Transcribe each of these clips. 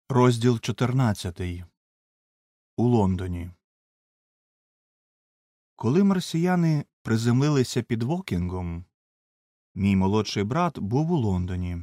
Розділ 14. У Лондоні. Коли марсіяни приземлилися під Вокінгом, мій молодший брат був у Лондоні.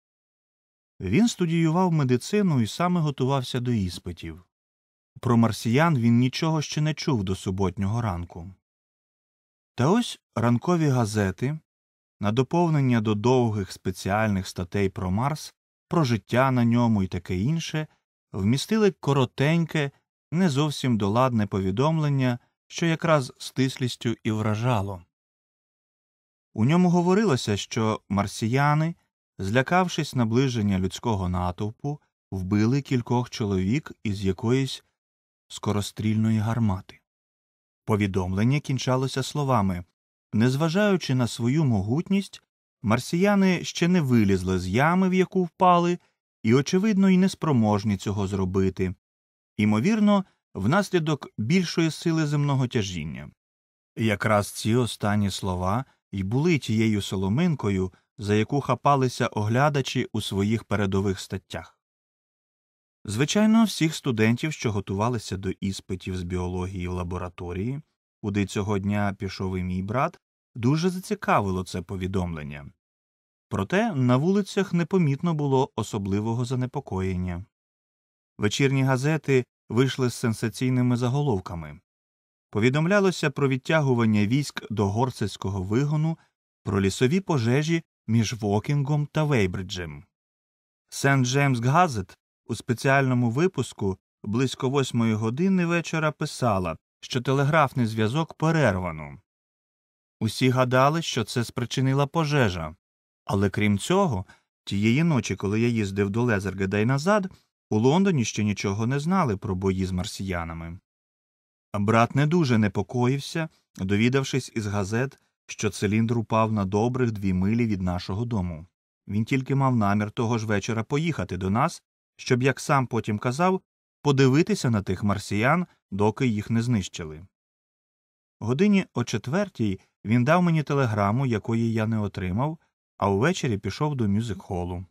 Він студіював медицину і саме готувався до іспитів. Про марсіян він нічого ще не чув до суботнього ранку. Та ось ранкові газети, на доповнення до довгих спеціальних статей про Марс, про життя на ньому і таке інше, вмістили коротеньке, не зовсім доладне повідомлення, що якраз стислістю і вражало. У ньому говорилося, що марсіяни, злякавшись наближення людського натовпу, вбили кількох чоловік із якоїсь скорострільної гармати. Повідомлення кінчалося словами: незважаючи на свою могутність, марсіяни ще не вилізли з ями, в яку впали, і, очевидно, й неспроможні цього зробити, ймовірно, внаслідок більшої сили земного тяжіння. Якраз ці останні слова й були тією соломинкою, за яку хапалися оглядачі у своїх передових статтях. Звичайно, всіх студентів, що готувалися до іспитів з біології в лабораторії, куди цього дня пішов і мій брат, дуже зацікавило це повідомлення. Проте на вулицях непомітно було особливого занепокоєння. Вечірні газети вийшли з сенсаційними заголовками. Повідомлялося про відтягування військ до Горсетського вигону, про лісові пожежі між Вокінгом та Вейбриджем. Сент Джеймс Газет у спеціальному випуску близько 8 години вечора писала, що телеграфний зв'язок перервано. Усі гадали, що це спричинила пожежа. Але крім цього, тієї ночі, коли я їздив до Лезергеда й назад, у Лондоні ще нічого не знали про бої з марсіянами. Брат не дуже непокоївся, довідавшись із газет, що циліндр упав на добрих 2 милі від нашого дому. Він тільки мав намір того ж вечора поїхати до нас, щоб, як сам потім казав, подивитися на тих марсіян, доки їх не знищили. Годині о 4 він дав мені телеграму, якої я не отримав, а увечері пішов до мюзик-холу.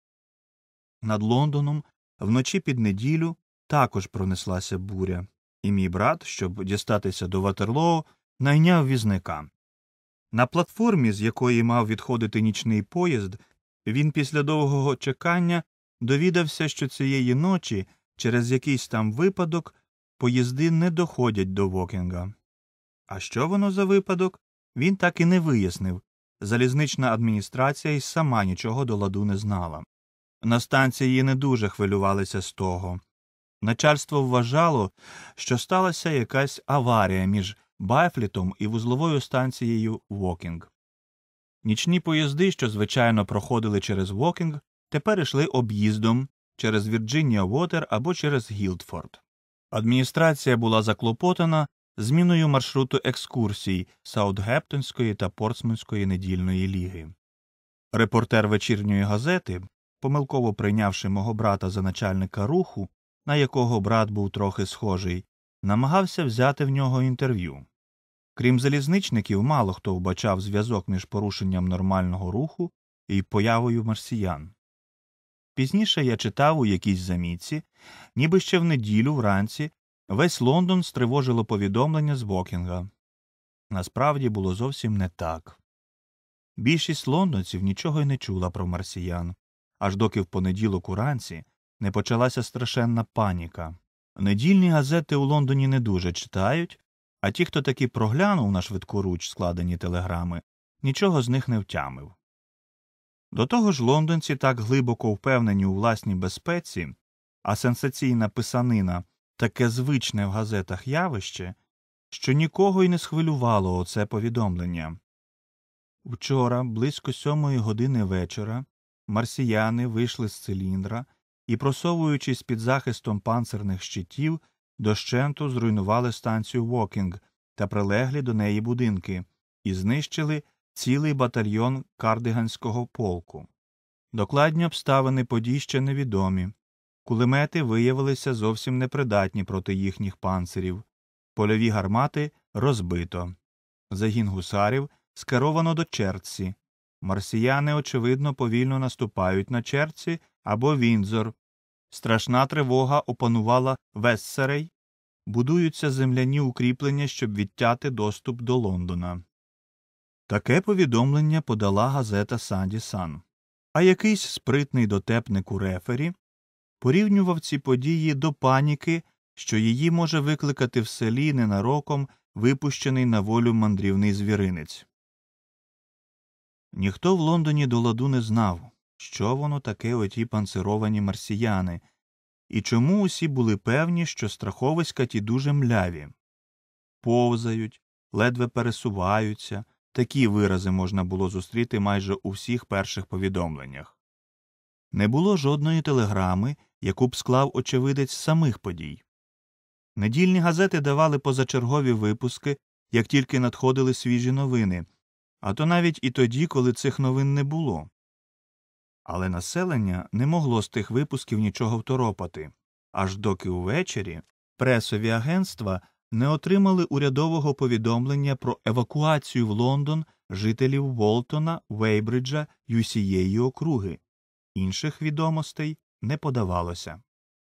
Над Лондоном вночі під неділю також пронеслася буря, і мій брат, щоб дістатися до Ватерлоо, найняв візника. На платформі, з якої мав відходити нічний поїзд, він після довгого чекання довідався, що цієї ночі, через якийсь там випадок, поїзди не доходять до Вокінга. А що воно за випадок, він так і не вияснив. Залізнична адміністрація й сама нічого до ладу не знала. На станції не дуже хвилювалися з того. Начальство вважало, що сталася якась аварія між Байфлітом і вузловою станцією Вокінг. Нічні поїзди, що звичайно проходили через Вокінг, тепер йшли об'їздом через Вірджинія-Вотер або через Гілдфорд. Адміністрація була заклопотана зміною маршруту екскурсій Саутгемптонської та Портсмутської недільної ліги. Репортер вечірньої газети, помилково прийнявши мого брата за начальника руху, на якого брат був трохи схожий, намагався взяти в нього інтерв'ю. Крім залізничників, мало хто вбачав зв'язок між порушенням нормального руху і появою марсіян. Пізніше я читав у якійсь замітці, ніби ще в неділю вранці весь Лондон стривожило повідомлення з Вокінга. Насправді було зовсім не так. Більшість лондонців нічого й не чула про марсіян, аж доки в понеділок уранці не почалася страшенна паніка. Недільні газети у Лондоні не дуже читають, а ті, хто таки проглянув на швидкоруч складені телеграми, нічого з них не втямив. До того ж лондонці так глибоко впевнені у власній безпеці, а сенсаційна писанина таке звичне в газетах явище, що нікого й не схвилювало оце повідомлення. Вчора, близько 7 години вечора, марсіяни вийшли з циліндра і, просовуючись під захистом панцирних щитів, дощенту зруйнували станцію Вокінг та прилеглі до неї будинки і знищили цілий батальйон Кардиганського полку. Докладні обставини подій ще невідомі. Кулемети виявилися зовсім непридатні проти їхніх панцирів. Польові гармати розбито. Загін гусарів скеровано до Черчсі. Марсіяни, очевидно, повільно наступають на Черчсі або Віндзор. Страшна тривога опанувала Вестсерей. Будуються земляні укріплення, щоб відтяти доступ до Лондона. Таке повідомлення подала газета «Санді Сан». А якийсь спритний дотепник у Рефері порівнював ці події до паніки, що її може викликати в селі ненароком випущений на волю мандрівний звіринець. Ніхто в Лондоні до ладу не знав, що воно таке оті панцировані марсіяни, і чому усі були певні, що страховиська ті дуже мляві. Повзають, ледве пересуваються, такі вирази можна було зустріти майже у всіх перших повідомленнях. Не було жодної телеграми, яку б склав очевидець самих подій. Недільні газети давали позачергові випуски, як тільки надходили свіжі новини, а то навіть і тоді, коли цих новин не було. Але населення не могло з тих випусків нічого второпати, аж доки увечері пресові агентства не отримали урядового повідомлення про евакуацію в Лондон жителів Волтона, Вейбриджа, Юсієї округи. Інших відомостей не подавалося.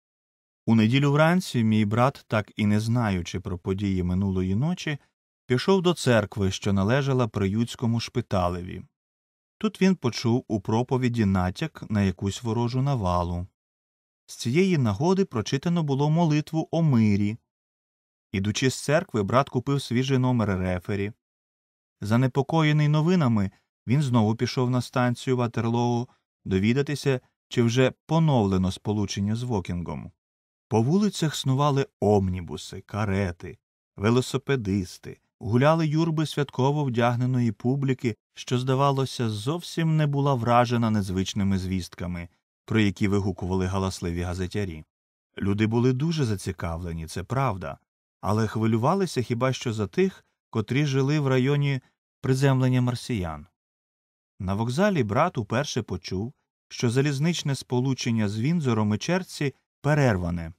У неділю вранці мій брат, так і не знаючи про події минулої ночі, пішов до церкви, що належала приютському шпиталеві. Тут він почув у проповіді натяк на якусь ворожу навалу. З цієї нагоди прочитано було молитву о мирі. Ідучи з церкви, брат купив свіжий номер Рефері. Занепокоєний новинами, він знову пішов на станцію Ватерлоу довідатися, чи вже поновлено сполучення з Вокінгом. По вулицях снували омнібуси, карети, велосипедисти, гуляли юрби святково вдягненої публіки, що, здавалося, зовсім не була вражена незвичними звістками, про які вигукували галасливі газетярі. Люди були дуже зацікавлені, це правда, але хвилювалися хіба що за тих, котрі жили в районі приземлення марсіян. На вокзалі брат уперше почув, що залізничне сполучення з Віндзором і Черці перерване.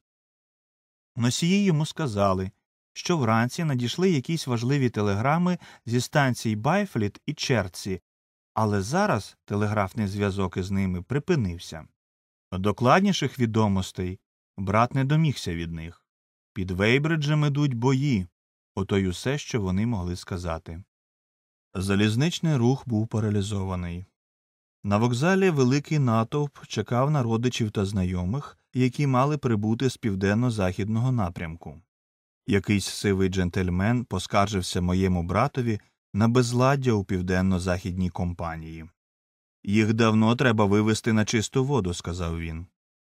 Носії йому сказали, що вранці надійшли якісь важливі телеграми зі станцій Байфліт і Черці, але зараз телеграфний зв'язок із ними припинився. Докладніших відомостей брат не домігся від них. Під Вейбриджем ідуть бої, ото й усе, що вони могли сказати. Залізничний рух був паралізований. На вокзалі великий натовп чекав на родичів та знайомих, які мали прибути з південно-західного напрямку. Якийсь сивий джентльмен поскаржився моєму братові на безладдя у південно-західній компанії. «Їх давно треба вивести на чисту воду», – сказав він.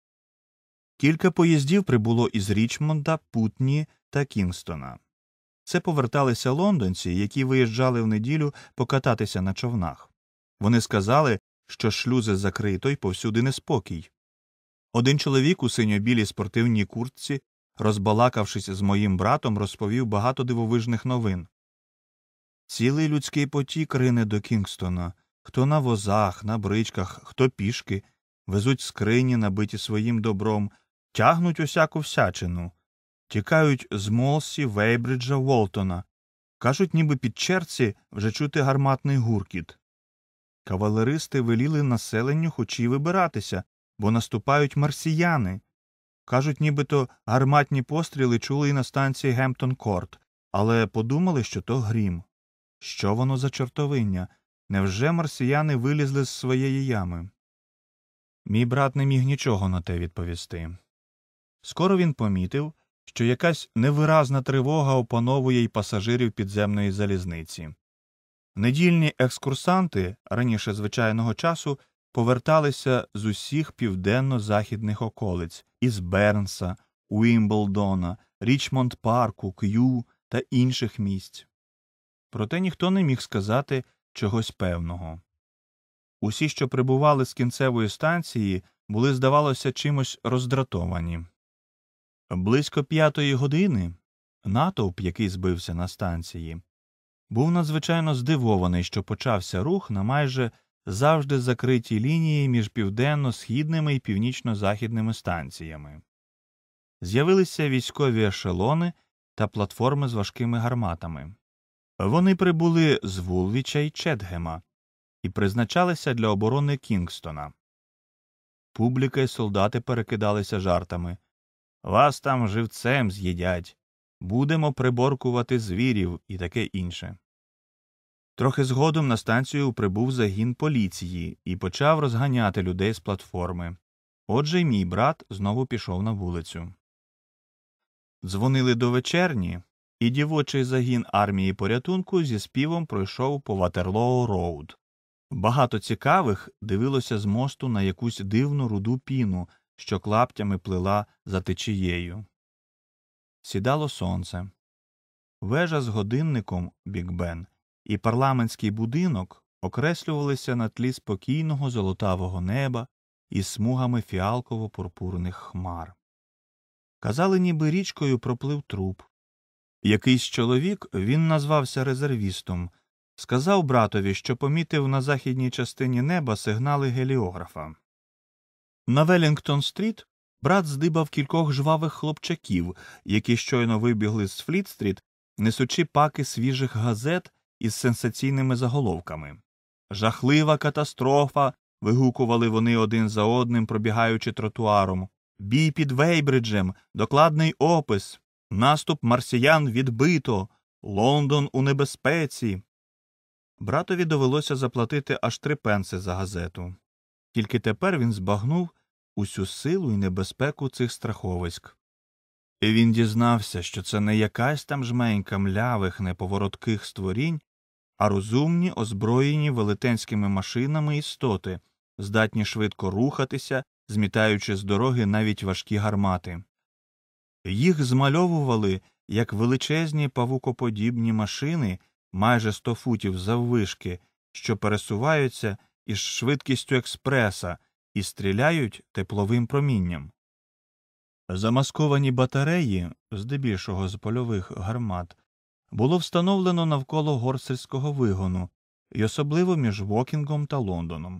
Кілька поїздів прибуло із Річмонда, Путні та Кінгстона. Це поверталися лондонці, які виїжджали в неділю покататися на човнах. Вони сказали, що шлюзи закрито й повсюди неспокій. Один чоловік у синьо-білій спортивній куртці, розбалакавшись з моїм братом, розповів багато дивовижних новин. Цілий людський потік рине до Кінгстона. Хто на возах, на бричках, хто пішки, везуть скрині, набиті своїм добром, тягнуть усяку всячину. Тікають з Молсі, Вейбриджа, Волтона. Кажуть, ніби під Черці вже чути гарматний гуркіт. Кавалеристи веліли населенню хоч і вибиратися, бо наступають марсіяни. Кажуть, нібито гарматні постріли чули і на станції Гемптон-Корт, але подумали, що то грім. Що воно за чортовиння? Невже марсіяни вилізли з своєї ями? Мій брат не міг нічого на те відповісти. Скоро він помітив, що якась невиразна тривога опановує й пасажирів підземної залізниці. Недільні екскурсанти, раніше звичайного часу, поверталися з усіх південно-західних околиць – із Бернса, Уімблдона, Річмонд-Парку, К'ю та інших місць. Проте ніхто не міг сказати чогось певного. Усі, що прибували з кінцевої станції, були, здавалося, чимось роздратовані. Близько 5-ї години натовп, який збився на станції, був надзвичайно здивований, що почався рух на майже завжди закритій лінії між південно-східними і північно-західними станціями. З'явилися військові ешелони та платформи з важкими гарматами. Вони прибули з Вулвіча й Четгема і призначалися для оборони Кінгстона. Публіка й солдати перекидалися жартами. «Вас там живцем з'їдять! Будемо приборкувати звірів» і таке інше. Трохи згодом на станцію прибув загін поліції і почав розганяти людей з платформи. Отже й мій брат знову пішов на вулицю. Дзвонили до вечерні, і дівочий загін армії порятунку зі співом пройшов по Ватерлоо-роуд. Багато цікавих дивилося з мосту на якусь дивну руду піну, що клаптями плила за течією. Сідало сонце. Вежа з годинником Біг-Бен і парламентський будинок окреслювалися на тлі спокійного золотавого неба із смугами фіалково-пурпурних хмар. Казали, ніби річкою проплив труп. Якийсь чоловік, він назвався резервістом, сказав братові, що помітив на західній частині неба сигнали геліографа. На Велінгтон-стріт брат здибав кількох жвавих хлопчаків, які щойно вибігли з Фліт-стріт, несучи паки свіжих газет із сенсаційними заголовками. «Жахлива катастрофа!» – вигукували вони один за одним, пробігаючи тротуаром. «Бій під Вейбриджем! Докладний опис! Наступ марсіян відбито! Лондон у небезпеці!» Братові довелося заплатити аж 3 пенси за газету. Тільки тепер він збагнув усю силу і небезпеку цих страховиськ. І він дізнався, що це не якась там жменька млявих, неповоротких створінь, а розумні, озброєні велетенськими машинами істоти, здатні швидко рухатися, змітаючи з дороги навіть важкі гармати. Їх змальовували як величезні павукоподібні машини майже 100 футів заввишки, що пересуваються із швидкістю експреса і стріляють тепловим промінням. Замасковані батареї, здебільшого з польових гармат, було встановлено навколо Горсельського вигону і особливо між Вокінгом та Лондоном.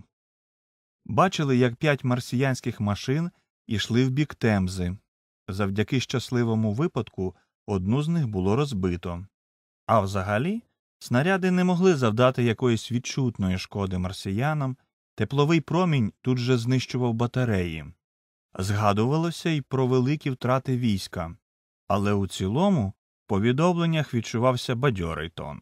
Бачили, як 5 марсіянських машин ішли в бік Темзи. Завдяки щасливому випадку одну з них було розбито. А взагалі, снаряди не могли завдати якоїсь відчутної шкоди марсіянам, тепловий промінь тут же знищував батареї. Згадувалося й про великі втрати війська, але у цілому в повідомленнях відчувався бадьорий тон.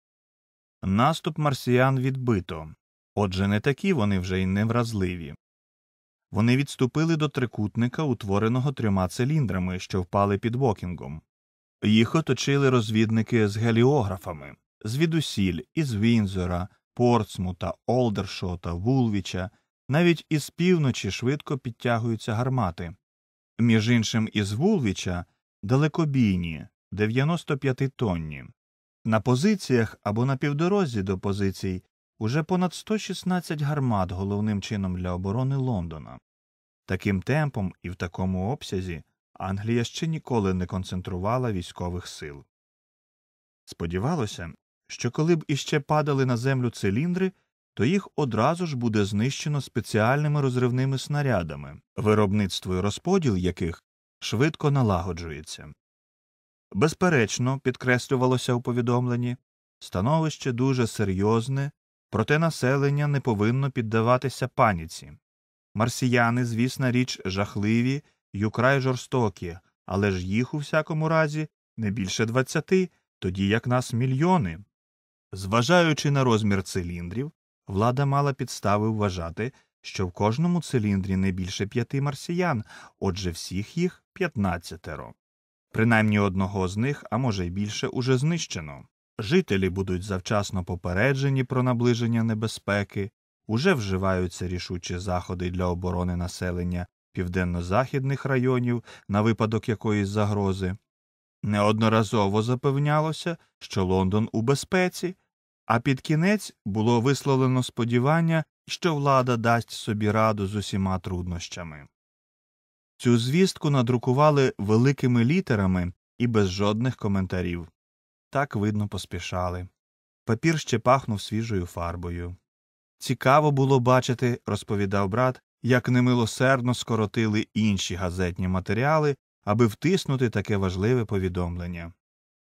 Наступ марсіян відбито, отже не такі вони вже й невразливі. Вони відступили до трикутника, утвореного 3 циліндрами, що впали під Вокінгом. Їх оточили розвідники з геліографами, звідусіль, із Віндзора, Портсмута, Олдершота, Вулвіча, навіть із півночі швидко підтягуються гармати. Між іншим із Вулвіча далекобійні, 95-тонні. На позиціях або на півдорозі до позицій уже понад 116 гармат, головним чином для оборони Лондона. Таким темпом і в такому обсязі Англія ще ніколи не концентрувала військових сил. Сподівалося, що коли б іще падали на землю циліндри, то їх одразу ж буде знищено спеціальними розривними снарядами, виробництво і розподіл яких швидко налагоджується. Безперечно, підкреслювалося у повідомленні, становище дуже серйозне, проте населення не повинно піддаватися паніці. Марсіяни, звісна річ, жахливі й украй жорстокі, але ж їх у всякому разі не більше 20, тоді як нас мільйони. Зважаючи на розмір циліндрів, влада мала підстави вважати, що в кожному циліндрі не більше 5 марсіян, отже всіх їх 15. Принаймні одного з них, а може й більше, уже знищено. Жителі будуть завчасно попереджені про наближення небезпеки, уже вживаються рішучі заходи для оборони населення південно-західних районів на випадок якоїсь загрози. Неодноразово запевнялося, що Лондон у безпеці, а під кінець було висловлено сподівання, що влада дасть собі раду з усіма труднощами. Цю звістку надрукували великими літерами і без жодних коментарів. Так, видно, поспішали. Папір ще пахнув свіжою фарбою. Цікаво було бачити, розповідав брат, як немилосердно скоротили інші газетні матеріали, аби втиснути таке важливе повідомлення.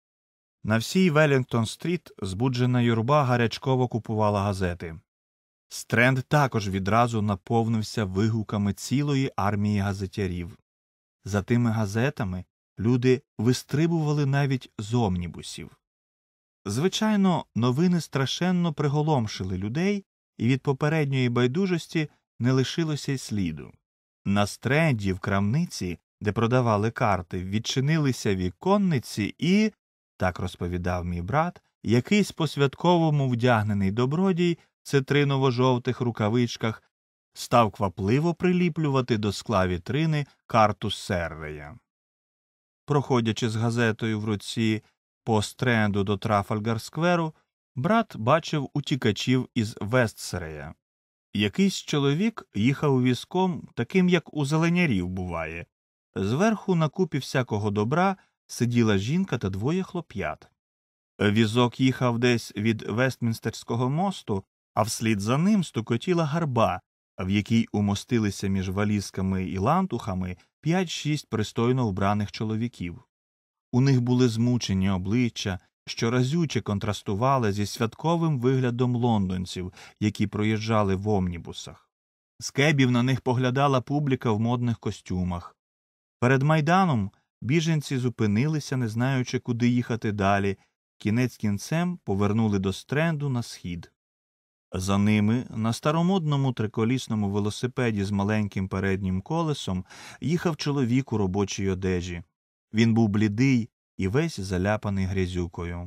На всій Велінгтон-стріт збуджена юрба гарячково купувала газети. Стренд також відразу наповнився вигуками цілої армії газетярів. За тими газетами люди вистрибували навіть з омнібусів. Звичайно, новини страшенно приголомшили людей, і від попередньої байдужості не лишилося й сліду. На Стренді в крамниці, де продавали карти, відчинилися віконниці і, так розповідав мій брат, якийсь по-святковому вдягнений добродій в цитриново-жовтих рукавичках став квапливо приліплювати до скла вітрини карту Серрея. Проходячи з газетою в руці по Стренду до Трафальгар-скверу, брат бачив утікачів із Вестсерея. Якийсь чоловік їхав візком, таким, як у зеленярів буває. Зверху на купі всякого добра сиділа жінка та двоє хлоп'ят. Візок їхав десь від Вестмінстерського мосту, а вслід за ним стукотіла гарба, в якій умостилися між валізками і лантухами 5-6 пристойно вбраних чоловіків. У них були змучені обличчя, що разюче контрастували зі святковим виглядом лондонців, які проїжджали в омнібусах. З кебів на них поглядала публіка в модних костюмах. Перед майданом біженці зупинилися, не знаючи, куди їхати далі, кінець кінцем повернули до Стренду на схід. За ними, на старомодному триколісному велосипеді з маленьким переднім колесом, їхав чоловік у робочій одежі. Він був блідий і весь заляпаний грязюкою.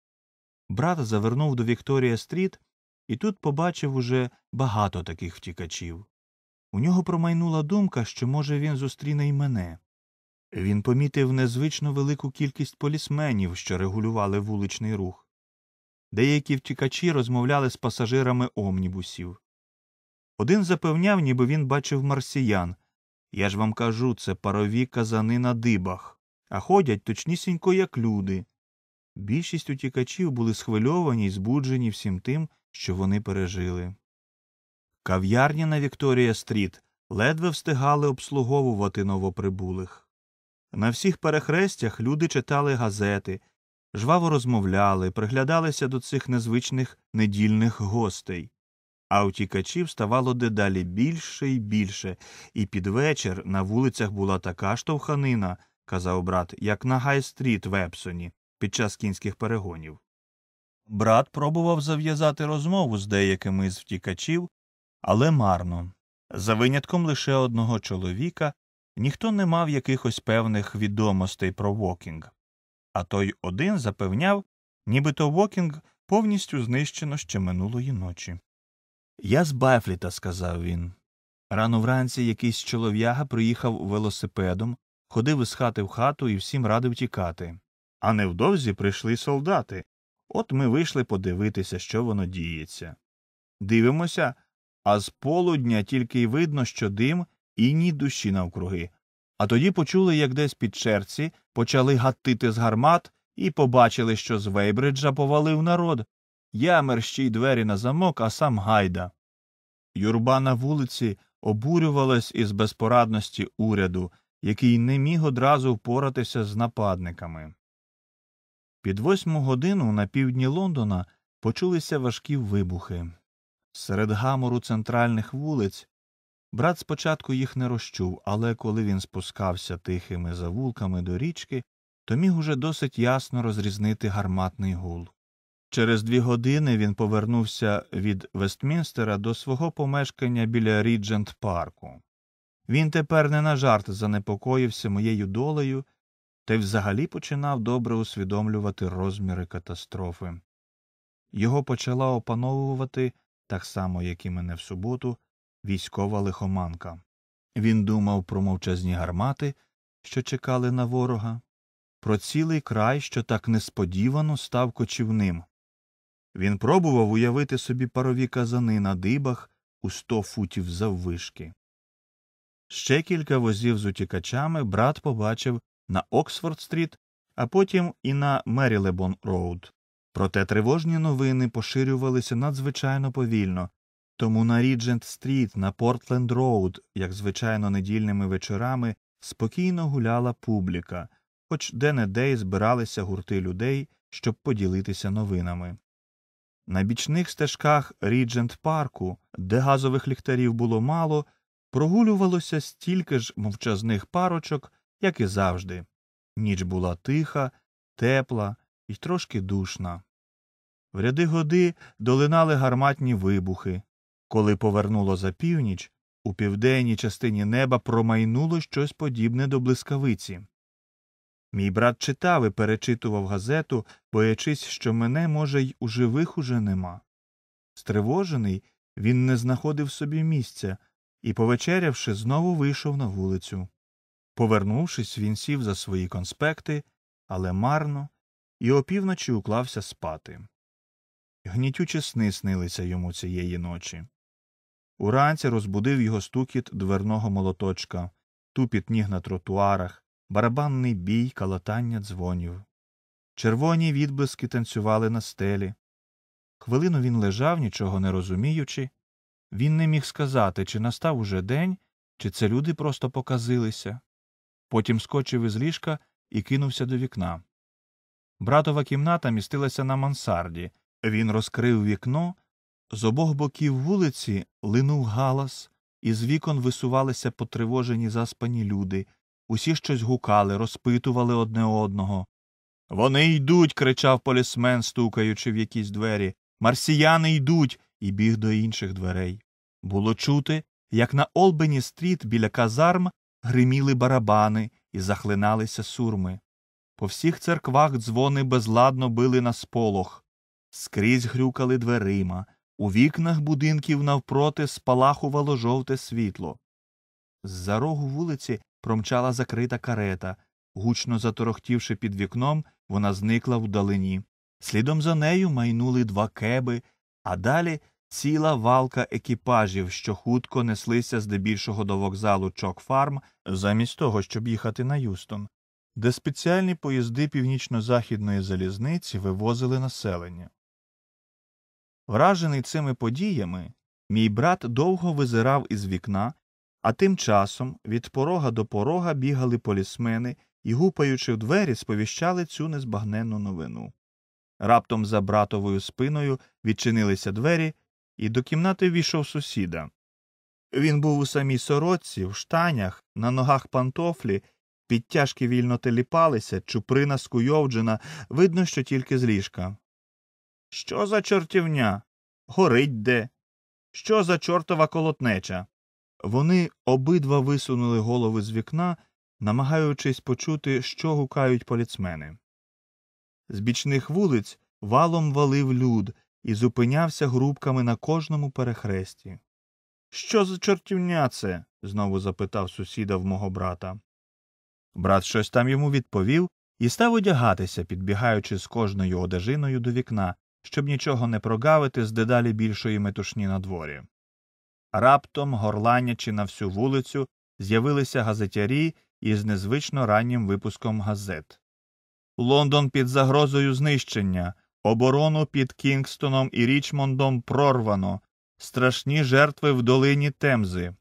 Брат завернув до Вікторія-стріт і тут побачив уже багато таких втікачів. У нього промайнула думка, що, може, він зустріне й мене. Він помітив незвично велику кількість полісменів, що регулювали вуличний рух. Деякі втікачі розмовляли з пасажирами омнібусів. Один запевняв, ніби він бачив марсіян. Я ж вам кажу, це парові казани на дибах, а ходять точнісінько, як люди. Більшість утікачів були схвильовані й збуджені всім тим, що вони пережили. Кав'ярні на Вікторія-стріт ледве встигали обслуговувати новоприбулих. На всіх перехрестях люди читали газети, жваво розмовляли, приглядалися до цих незвичних недільних гостей. А утікачів ставало дедалі більше і більше, і під вечір на вулицях була така штовханина, казав брат, як на Гай-стріт в Епсоні під час кінських перегонів. Брат пробував зав'язати розмову з деякими з втікачів, але марно. За винятком лише одного чоловіка, ніхто не мав якихось певних відомостей про Вокінг. А той один запевняв, нібито Вокінг повністю знищено ще минулої ночі. «Я з Байфліта», – сказав він. Рано вранці якийсь чолов'яга приїхав велосипедом, ходив із хати в хату і всім радив тікати. А невдовзі прийшли солдати. От ми вийшли подивитися, що воно діється. Дивимося, а з полудня тільки й видно, що дим і ні душі навкруги. А тоді почули, як десь під черці почали гатити з гармат і побачили, що з Вейбриджа повалив народ. Я мерщій двері на замок, а сам гайда. Юрба на вулиці обурювалась із безпорадності уряду, який не міг одразу впоратися з нападниками. Під 8 годину на півдні Лондона почулися важкі вибухи. Серед гамору центральних вулиць брат спочатку їх не розчув, але коли він спускався тихими завулками до річки, то міг уже досить ясно розрізнити гарматний гул. Через 2 години він повернувся від Вестмінстера до свого помешкання біля Ріджент-парку. Він тепер не на жарт занепокоївся моєю долею та й взагалі починав добре усвідомлювати розміри катастрофи. Його почала опановувати, так само, як і мене в суботу, військова лихоманка. Він думав про мовчазні гармати, що чекали на ворога, про цілий край, що так несподівано став кочівним. Він пробував уявити собі парові казани на дибах у 100 футів заввишки. Ще кілька возів з утікачами брат побачив на Оксфорд-стріт, а потім і на Мерілебон-роуд. Проте тривожні новини поширювалися надзвичайно повільно, тому на Ріджент-стріт, на Портленд-роуд, як звичайно недільними вечорами, спокійно гуляла публіка, хоч де-не-де й збиралися гурти людей, щоб поділитися новинами. На бічних стежках Ріджент-парку, де газових ліхтарів було мало, прогулювалося стільки ж мовчазних парочок, як і завжди. Ніч була тиха, тепла і трошки душна. В ряди годи долинали гарматні вибухи. Коли повернуло за північ, у південній частині неба промайнуло щось подібне до блискавиці. Мій брат читав і перечитував газету, боячись, що мене, може, й у живих уже нема. Стривожений, він не знаходив собі місця і, повечерявши, знову вийшов на вулицю. Повернувшись, він сів за свої конспекти, але марно, і опівночі уклався спати. Гнітючі сни снилися йому цієї ночі. Уранці розбудив його стукіт дверного молоточка, тупіт ніг на тротуарах, барабанний бій, калатання дзвонів. Червоні відблиски танцювали на стелі. Хвилину він лежав, нічого не розуміючи. Він не міг сказати, чи настав уже день, чи це люди просто показилися. Потім скочив із ліжка і кинувся до вікна. Братова кімната містилася на мансарді. Він розкрив вікно. З обох боків вулиці линув галас, із вікон висувалися потривожені заспані люди. Усі щось гукали, розпитували одне одного. «Вони йдуть!» – кричав полісмен, стукаючи в якісь двері. «Марсіяни йдуть!» – і біг до інших дверей. Було чути, як на Олбені-стріт біля казарм гриміли барабани і захлиналися сурми. По всіх церквах дзвони безладно били на сполох. Скрізь грюкали дверима. У вікнах будинків навпроти спалахувало жовте світло. З-за рогу вулиці промчала закрита карета. Гучно заторохтівши під вікном, вона зникла вдалині. Слідом за нею майнули два кеби, а далі ціла валка екіпажів, що хутко неслися здебільшого до вокзалу Чок-Фарм, замість того, щоб їхати на Юстон, де спеціальні поїзди північно-західної залізниці вивозили населення. Вражений цими подіями, мій брат довго визирав із вікна, а тим часом від порога до порога бігали полісмени і, гупаючи в двері, сповіщали цю незбагненну новину. Раптом за братовою спиною відчинилися двері, і до кімнати ввійшов сусіда. Він був у самій сорочці, в штанях, на ногах пантофлі, підтяжки вільно теліпалися, чуприна скуйовджена, видно, що тільки з ліжка. «Що за чортівня? Горить де? Що за чортова колотнеча?» Вони обидва висунули голови з вікна, намагаючись почути, що гукають поліцмени. З бічних вулиць валом валив люд і зупинявся групками на кожному перехресті. «Що за чортівня це?» – знову запитав сусіда в мого брата. Брат щось там йому відповів і став одягатися, підбігаючи з кожною одежиною до вікна, щоб нічого не прогавити з дедалі більшої метушні на дворі. Раптом, горланячи на всю вулицю, з'явилися газетярі із незвично раннім випуском газет. «Лондон під загрозою знищення. Оборону під Кінгстоном і Річмондом прорвано. Страшні жертви в долині Темзи».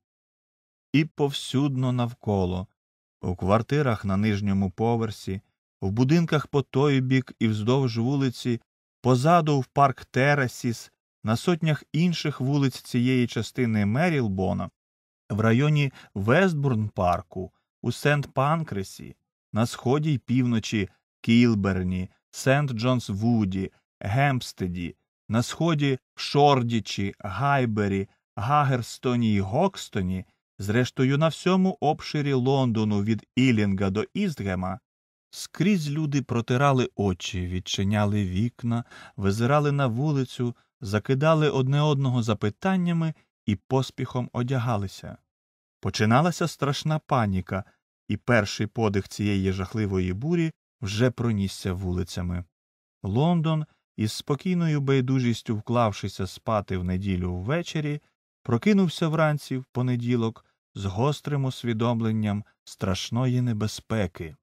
І повсюдно навколо. У квартирах на нижньому поверсі, в будинках по той бік і вздовж вулиці, позаду в парк Терасіс, на сотнях інших вулиць цієї частини Мерілбона, в районі Вестбурн-парку, у Сент-Панкресі, на сході й півночі Кілберні, Сент-Джонс-Вуді, Гемпстеді, на сході в Шордічі, Гайбері, Гагерстоні й Гокстоні, зрештою на всьому обширі Лондону від Іллінга до Істгема, скрізь люди протирали очі, відчиняли вікна, визирали на вулицю, закидали одне одного запитаннями і поспіхом одягалися. Починалася страшна паніка, і перший подих цієї жахливої бурі вже пронісся вулицями. Лондон, із спокійною байдужістю вклавшися спати в неділю ввечері, прокинувся вранці в понеділок з гострим усвідомленням страшної небезпеки.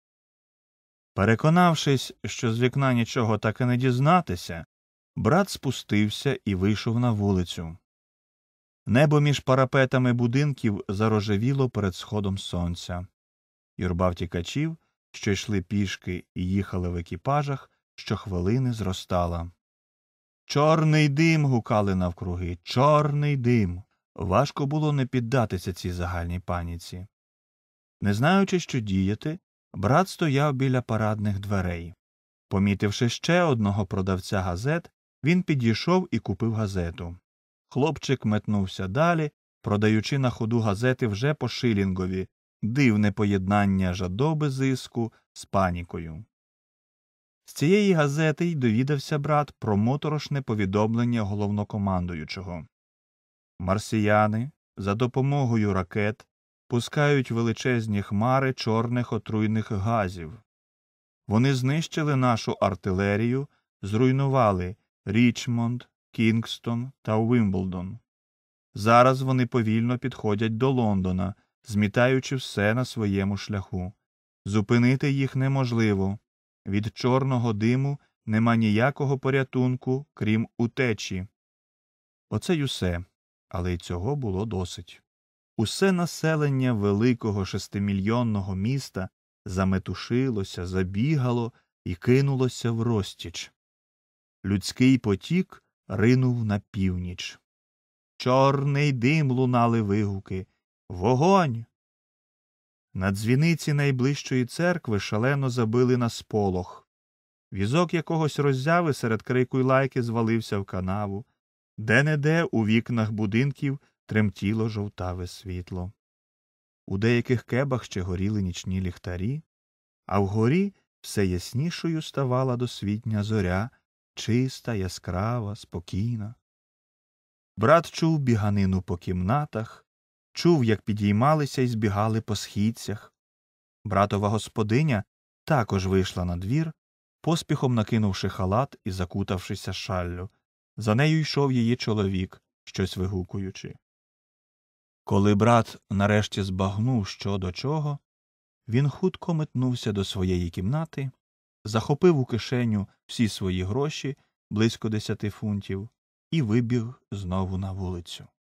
Переконавшись, що з вікна нічого так і не дізнатися, брат спустився і вийшов на вулицю. Небо між парапетами будинків зарожевіло перед сходом сонця. Юрба втікачів, що йшли пішки і їхали в екіпажах, щохвилини зростала. «Чорний дим!» – гукали навкруги. «Чорний дим!» Важко було не піддатися цій загальній паніці. Не знаючи, що діяти, брат стояв біля парадних дверей. Помітивши ще одного продавця газет, він підійшов і купив газету. Хлопчик метнувся далі, продаючи на ходу газети вже по шилінгові. Дивне поєднання жадоби зиску з панікою. З цієї газети й довідався брат про моторошне повідомлення головнокомандуючого. Марсіяни за допомогою ракет пускають величезні хмари чорних отруйних газів. Вони знищили нашу артилерію, зруйнували Річмонд, Кінгстон та Уімблдон. Зараз вони повільно підходять до Лондона, змітаючи все на своєму шляху. Зупинити їх неможливо. Від чорного диму нема ніякого порятунку, крім утечі. Оце й усе, але й цього було досить. Усе населення великого 6-мільйонного міста заметушилося, забігало і кинулося врозтіч. Людський потік ринув на північ. «Чорний дим!» – лунали вигуки. «Вогонь!» На дзвіниці найближчої церкви шалено забили на сполох. Візок якогось роззяви серед крику й лайки звалився в канаву. Де-не-де у вікнах будинків тремтіло жовтаве світло. У деяких кебах ще горіли нічні ліхтарі, а вгорі все яснішою ставала досвітня зоря, чиста, яскрава, спокійна. Брат чув біганину по кімнатах, чув, як підіймалися й збігали по східцях. Братова господиня також вийшла на двір, поспіхом накинувши халат і закутавшися шаллю. За нею йшов її чоловік, щось вигукуючи. Коли брат нарешті збагнув, що до чого, він хутко метнувся до своєї кімнати, захопив у кишеню всі свої гроші, близько 10 фунтів, і вибіг знову на вулицю.